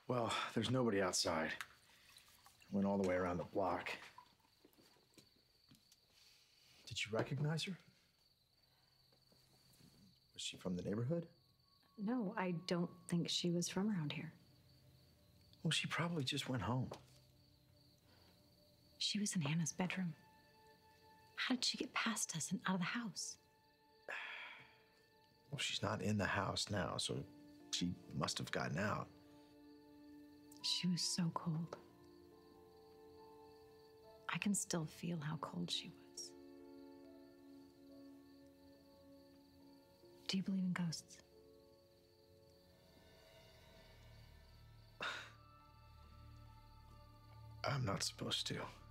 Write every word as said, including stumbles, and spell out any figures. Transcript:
Well, there's nobody outside. Went all the way around the block. Did you recognize her? Was she from the neighborhood? No, I don't think she was from around here. Well, she probably just went home. She was in Hannah's bedroom. How did she get past us and out of the house? Well, she's not in the house now, so she must have gotten out. She was so cold. I can still feel how cold she was. Do you believe in ghosts? I'm not supposed to.